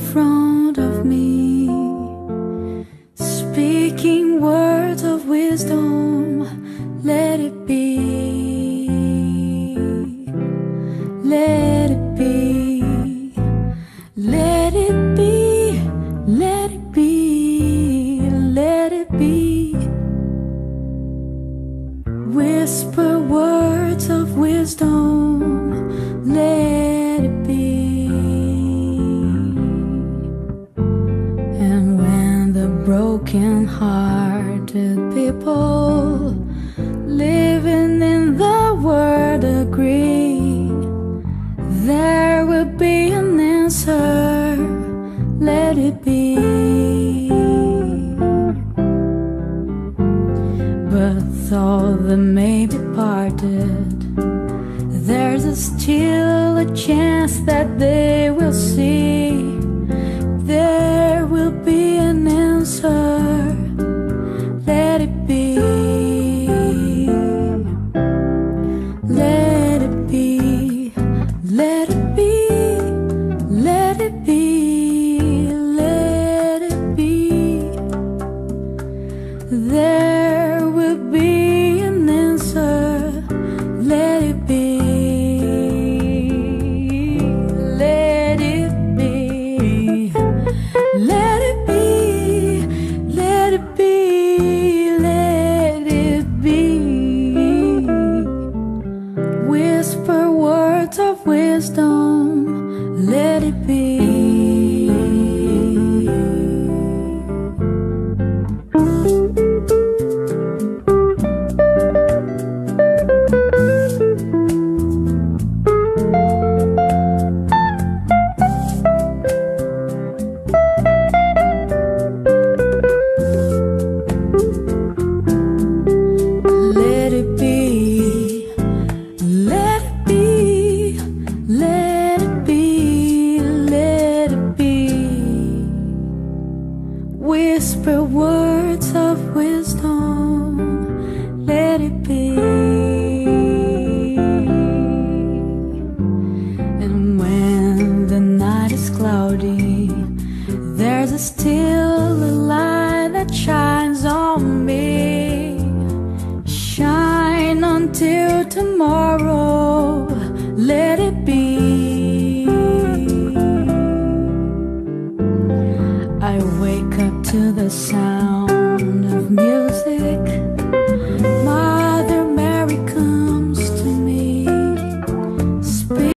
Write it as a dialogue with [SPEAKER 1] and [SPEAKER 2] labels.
[SPEAKER 1] front of me, speaking words of wisdom. Let it be, let it be, let it be, let it be, let it be. Whisper words of wisdom. Let it be. And when the broken-hearted people living in the world agree, there will be an answer. Let it be. But though they may be parted, there's still a chance that they will see. There will be an answer. Let it be. Let it be. Let it be. Let it be. Let it be. There will be an answer. Let it be. Let it be. Let it be. Let it be. Let it be. Whisper words of wisdom. Let it be. Whisper words of wisdom. Let it be. And when the night is cloudy